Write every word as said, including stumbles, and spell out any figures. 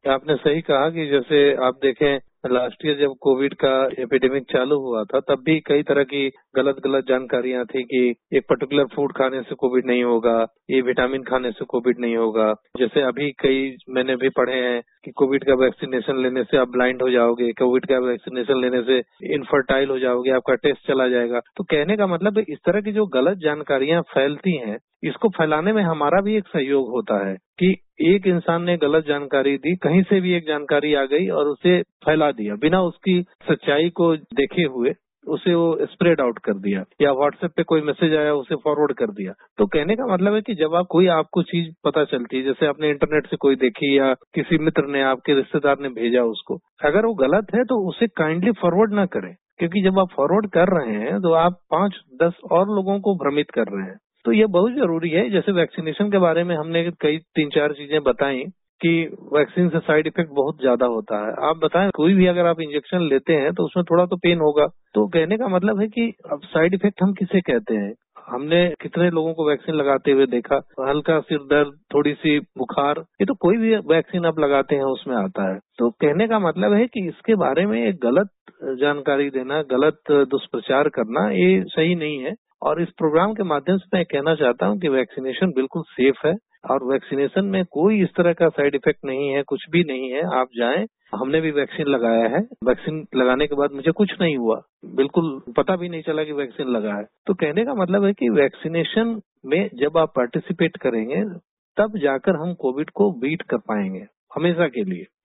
आपने सही कहा कि जैसे आप देखें लास्ट ईयर जब कोविड का एपिडेमिक चालू हुआ था तब भी कई तरह की गलत गलत जानकारियां थी कि एक पर्टिकुलर फूड खाने से कोविड नहीं होगा, ये विटामिन खाने से कोविड नहीं होगा। जैसे अभी कई मैंने भी पढ़े हैं कि कोविड का वैक्सीनेशन लेने से आप ब्लाइंड हो जाओगे, कोविड का वैक्सीनेशन लेने से इनफर्टाइल हो जाओगे, आपका टेस्ट चला जाएगा। तो कहने का मतलब इस तरह की जो गलत जानकारियां फैलती हैं, इसको फैलाने में हमारा भी एक सहयोग होता है कि एक इंसान ने गलत जानकारी दी, कहीं से भी एक जानकारी आ गई और उसे फैला दिया बिना उसकी सच्चाई को देखे हुए, उसे वो स्प्रेड आउट कर दिया, या व्हाट्सएप पे कोई मैसेज आया उसे फॉरवर्ड कर दिया। तो कहने का मतलब है कि जब आप कोई आपको चीज पता चलती है, जैसे आपने इंटरनेट से कोई देखी या किसी मित्र ने, आपके रिश्तेदार ने भेजा उसको, अगर वो गलत है तो उसे काइंडली फॉरवर्ड ना करें, क्योंकि जब आप फॉरवर्ड कर रहे हैं तो आप पांच दस और लोगों को भ्रमित कर रहे हैं। तो ये बहुत जरूरी है। जैसे वैक्सीनेशन के बारे में हमने कई तीन चार चीजें बताई कि वैक्सीन से साइड इफेक्ट बहुत ज्यादा होता है। आप बताएं, कोई भी अगर आप इंजेक्शन लेते हैं तो उसमें थोड़ा तो पेन होगा। तो कहने का मतलब है कि अब साइड इफेक्ट हम किसे कहते हैं? हमने कितने लोगों को वैक्सीन लगाते हुए देखा, हल्का सिर दर्द, थोड़ी सी बुखार, ये तो कोई भी वैक्सीन आप लगाते हैं उसमें आता है। तो कहने का मतलब है कि इसके बारे में एक गलत जानकारी देना, गलत दुष्प्रचार करना, ये सही नहीं है। और इस प्रोग्राम के माध्यम से मैं कहना चाहता हूं कि वैक्सीनेशन बिल्कुल सेफ है और वैक्सीनेशन में कोई इस तरह का साइड इफेक्ट नहीं है, कुछ भी नहीं है। आप जाएं, हमने भी वैक्सीन लगाया है, वैक्सीन लगाने के बाद मुझे कुछ नहीं हुआ, बिल्कुल पता भी नहीं चला कि वैक्सीन लगा है। तो कहने का मतलब है कि वैक्सीनेशन में जब आप पार्टिसिपेट करेंगे तब जाकर हम कोविड को बीट कर पाएंगे हमेशा के लिए।